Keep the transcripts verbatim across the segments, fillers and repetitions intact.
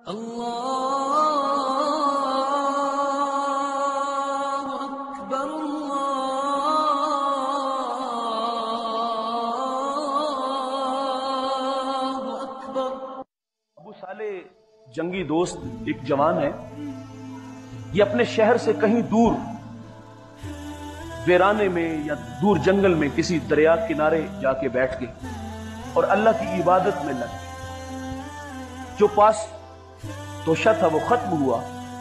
اللہ اکبر اللہ اکبر۔ ابو صالح جنگی دوست ایک جوان ہے، یہ اپنے شہر سے کہیں دور ویرانے میں یا دور جنگل میں کسی دریا کنارے جا کے بیٹھ گئے اور اللہ کی عبادت میں لگ گئے۔ جو پاس توشہ تھا وہ ختم ہوا،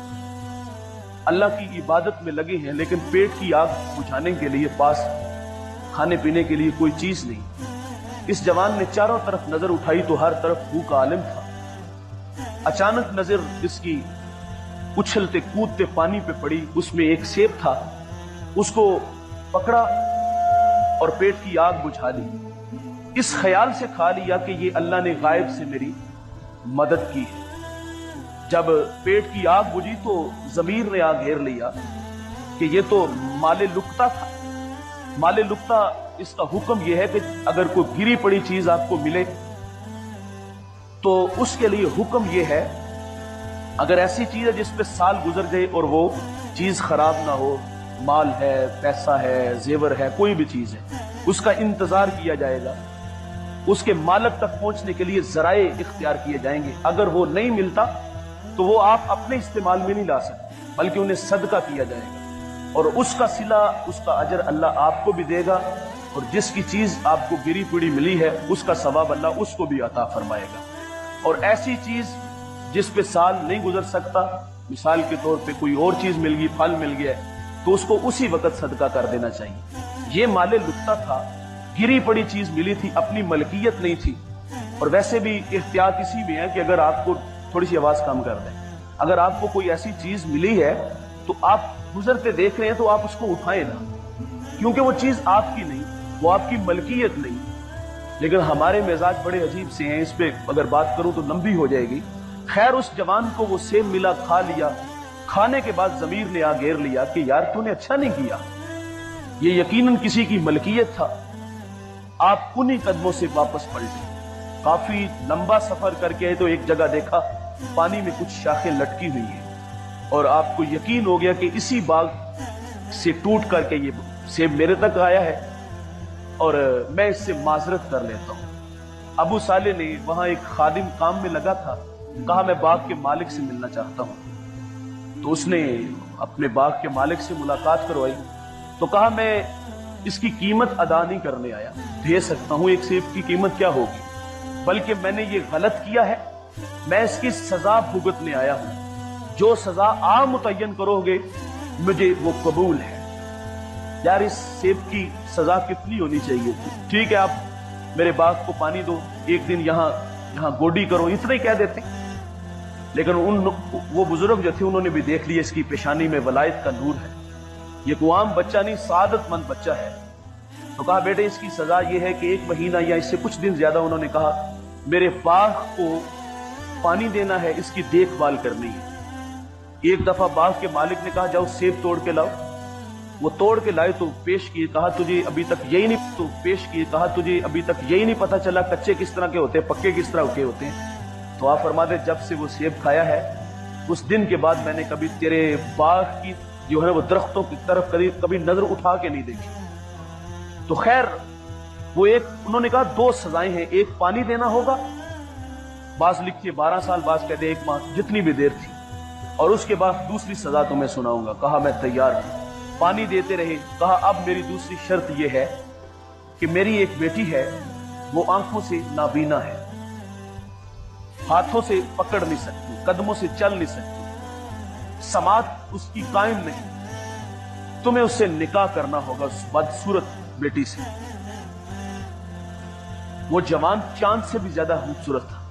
اللہ کی عبادت میں لگے ہیں، لیکن پیٹ کی آگ بجھانے کے لیے پاس کھانے پینے کے لیے کوئی چیز نہیں۔ اس جوان نے چاروں طرف نظر اٹھائی تو ہر طرف بھوک عالم تھا۔ اچانک نظر اس کی اچھلتے کودتے پانی پہ پڑی، اس میں ایک سیب تھا، اس کو پکڑا اور پیٹ کی آگ بجھا دی۔ اس خیال سے کھا لیا کہ یہ اللہ نے غائب سے میری مدد کی ہے۔ جب پیٹ کی آگ بجھی تو ضمیر نے آ گھیر لیا کہ یہ تو مال لقطہ تھا۔ مال لقطہ اس کا حکم یہ ہے کہ اگر کوئی گری پڑی چیز آپ کو ملے تو اس کے لیے حکم یہ ہے، اگر ایسی چیز ہے جس پہ سال گزر جائے اور وہ چیز خراب نہ ہو، مال ہے، پیسہ ہے، زیور ہے، کوئی بھی چیز ہے، اس کا انتظار کیا جائے گا، اس کے مالک تک پہنچنے کے لیے ذرائع اختیار کیے جائیں گے۔ اگر وہ نہیں ملتا تو وہ آپ اپنے استعمال میں نہیں لا سکتے، بلکہ انہیں صدقہ کیا جائے گا، اور اس کا صلہ، اس کا اجر اللہ آپ کو بھی دے گا، اور جس کی چیز آپ کو گری پڑی ملی ہے اس کا ثواب اللہ اس کو بھی عطا فرمائے گا۔ اور ایسی چیز جس پہ سال نہیں گزر سکتا، مثال کے طور پہ کوئی اور چیز مل گئی، پھل مل گیا تو اس کو اسی وقت صدقہ کر دینا چاہیے۔ یہ مال لقطہ تھا، گری پڑی چیز ملی تھی، اپنی ملکیت نہیں تھی۔ اور ویسے بھی احتیاط اسی میں ہے کہ اگر آپ کو تھوڑی سی آواز کم کر دیں، اگر آپ کو کوئی ایسی چیز ملی ہے تو آپ گزرتے دیکھ رہے ہیں تو آپ اس کو اٹھائیں نہ، کیونکہ وہ چیز آپ کی نہیں، وہ آپ کی ملکیت نہیں۔ لیکن ہمارے مزاج بڑے عجیب سے ہیں، اس پہ اگر بات کروں تو لمبی ہو جائے گی۔ خیر، اس جوان کو وہ سیب ملا، کھا لیا۔ کھانے کے بعد ضمیر نے آ گھیر لیا کہ یار تو نے اچھا نہیں کیا، یہ یقیناً کسی کی ملکیت تھا۔ آپ انہی قدموں سے واپس پلٹے، کافی لمبا سفر کر کے تو ایک جگہ دیکھا پانی میں کچھ شاخیں لٹکی ہوئی ہیں، اور آپ کو یقین ہو گیا کہ اسی باغ سے ٹوٹ کر کے یہ سیب میرے تک آیا ہے اور میں اس سے معذرت کر لیتا ہوں۔ ابو صالح نے وہاں ایک خادم کام میں لگا تھا، کہا میں باغ کے مالک سے ملنا چاہتا ہوں۔ تو اس نے اپنے باغ کے مالک سے ملاقات کروائی، تو کہا میں اس کی قیمت ادا نہیں کرنے آیا، دے سکتا ہوں، ایک سیب کی قیمت کیا ہوگی، بلکہ میں نے یہ غلط کیا ہے، میں اس کی سزا بھگتنے آیا ہوں، جو سزا آپ متعین کرو گے مجھے وہ قبول ہے۔ یار اس سیب کی سزا کتنی ہونی چاہیے تھی؟ ٹھیک ہے، آپ میرے باغ کو پانی دو، ایک دن یہاں یہاں گوڈی کرو، اتنا ہی کہہ دیتے۔ لیکن ان وہ بزرگ جو تھے انہوں نے بھی دیکھ لیا اس کی پیشانی میں ولایت کا نور ہے، یہ کوئی عام بچہ نہیں، سعادت مند بچہ ہے۔ تو کہا بیٹے اس کی سزا یہ ہے کہ ایک مہینہ یا اس سے کچھ دن زیادہ، انہوں نے کہا، میرے باغ کو پانی دینا ہے، اس کی دیکھ بھال کرنی ہے۔ ایک دفعہ باغ کے مالک نے کہا جاؤ سیب توڑ کے لاؤ، وہ توڑ کے لائے تو پیش کیے، کہا تجھے ابھی تک یہی نہیں تو پیش کیے کہا تجھے ابھی تک یہی نہیں پتا چلا کچے کس طرح کے ہوتے ہیں، پکے کس طرح کے ہوتے ہیں۔ تو آپ فرماتے جب سے وہ سیب کھایا ہے اس دن کے بعد میں نے کبھی تیرے باغ کی جو ہے وہ درختوں کی طرف کبھی کبھی نظر اٹھا کے نہیں دیکھی۔ تو خیر وہ ایک انہوں نے کہا دو سزائیں ہیں، ایک پانی دینا ہوگا، بعض لکھتے بارہ سال، بعض کہتے ایک ماہ، جتنی بھی دیر تھی، اور اس کے بعد دوسری سزا تمہیں سناؤں گا۔ کہا میں تیار ہوں۔ پانی دیتے رہے، کہا اب میری دوسری شرط یہ ہے کہ میری ایک بیٹی ہے، وہ آنکھوں سے نابینا ہے، ہاتھوں سے پکڑ نہیں سکتی، قدموں سے چل نہیں سکتی، سماعت اس کی قائم نہیں، تمہیں اس سے نکاح کرنا ہوگا، اس بدصورت بیٹی سے۔ وہ جوان چاند سے بھی زیادہ خوبصورت تھا،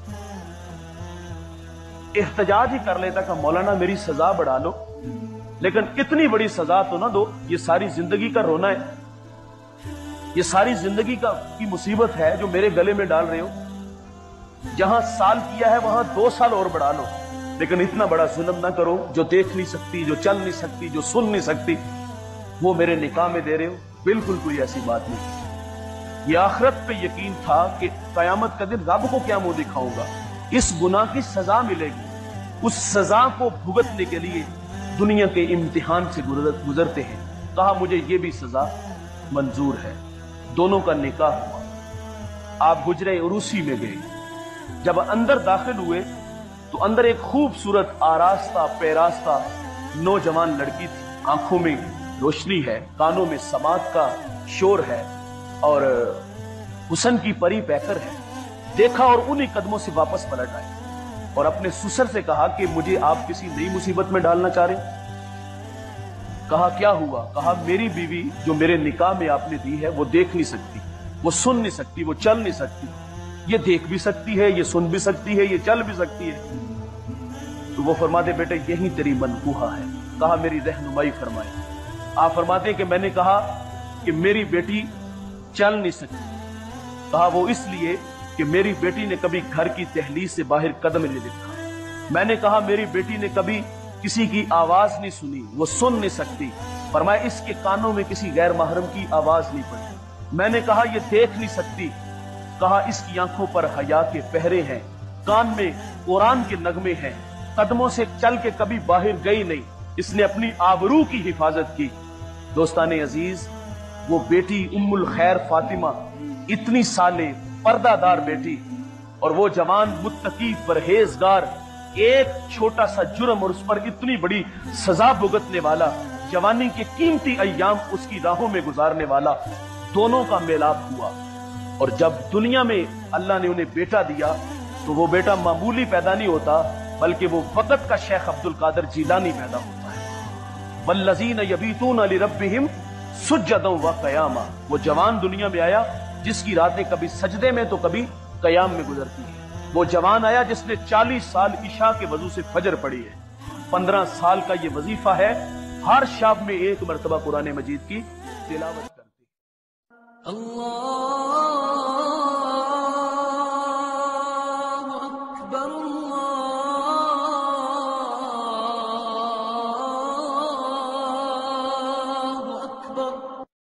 احتجاج ہی کر لیتا کہ مولانا میری سزا بڑھا لو، لیکن اتنی بڑی سزا تو نہ دو، یہ ساری زندگی کا رونا ہے، یہ ساری زندگی کا کی مصیبت ہے جو میرے گلے میں ڈال رہے ہو، جہاں سال کیا ہے وہاں دو سال اور بڑھا لو، لیکن اتنا بڑا ظلم نہ کرو، جو دیکھ نہیں سکتی، جو چل نہیں سکتی، جو سن نہیں سکتی، وہ میرے نکاح میں دے رہے ہو۔ بالکل کوئی ایسی بات نہیں۔ یہ آخرت پہ یقین تھا کہ قیامت کا دن رب کو کیا منہ دکھاؤں گا، اس گناہ کی سزا ملے گی، اس سزا کو بھگتنے کے لیے دنیا کے امتحان سے گزرتے ہیں۔ کہا مجھے یہ بھی سزا منظور ہے۔ دونوں کا نکاح ہوا، آپ حجرہ عروسی میں گئے۔ جب اندر داخل ہوئے تو اندر ایک خوبصورت آراستہ پیراستہ نوجوان لڑکی تھی، آنکھوں میں روشنی ہے، کانوں میں سماعت کا شور ہے اور حسن کی پری پیکر ہے۔ دیکھا اور انہی قدموں سے واپس پلٹ آئے اور اپنے سسر سے کہا کہ مجھے آپ کسی نئی مصیبت میں ڈالنا چاہ رہے ہیں۔ کہا کیا ہوا؟ کہا میری بیوی جو میرے نکاح میں آپ نے دی ہے وہ دیکھ نہیں سکتی، وہ سن نہیں سکتی، وہ چل نہیں سکتی۔ یہ دیکھ بھی سکتی ہے، یہ سن بھی سکتی ہے، یہ چل بھی سکتی ہے۔ تو وہ فرماتے بیٹے یہی تیری منقوہہ ہے۔ کہا میری رہنمائی فرمائے۔ آپ فرماتے ہیں کہ میں نے کہا کہ میری بیٹی چل نہیں سکتی۔ کہا وہ اس لیے کہ میری بیٹی نے کبھی گھر کی دہلیز سے باہر قدم نہیں رکھا۔ میں نے کہا میری بیٹی نے کبھی کسی کی آواز نہیں سنی، وہ سن نہیں سکتی۔ فرمایا اس کے کانوں میں کسی غیر محرم کی آواز نہیں پڑی۔ میں نے کہا یہ دیکھ نہیں سکتی۔ کہا اس کی آنکھوں پر حیا کے پہرے ہیں، کان میں قرآن کے نغمے ہیں، قدموں سے چل کے کبھی باہر گئی نہیں، اس نے اپنی آبرو کی حفاظت کی۔ دوستان عزیز، وہ بیٹی ام الخیر فاطمہ، اتنی سالے پردہ دار بیٹی، اور وہ جوان متقی پرہیزگار، ایک چھوٹا سا جرم اور اس پر اتنی بڑی سزا بھگتنے والا، جوانی کے قیمتی ایام اس کی راہوں میں گزارنے والا، دونوں کا میلاپ ہوا۔ اور جب دنیا میں اللہ نے انہیں بیٹا دیا تو وہ بیٹا معمولی پیدا نہیں ہوتا، بلکہ وہ وقت کا شیخ عبد القادر جیلانی پیدا ہوتا ہے۔ والذین یبیتون لربہم سجدا وقیاما، وہ جوان دنیا میں آیا جس کی راتیں کبھی سجدے میں تو کبھی قیام میں گزرتی ہیں۔ وہ جوان آیا جس نے چالیس سال عشاء کے وضو سے فجر پڑھی ہے۔ پندرہ سال کا یہ وظیفہ ہے، ہر شب میں ایک مرتبہ قرآن مجید کی تلاوت کرتی ہے۔ اللہ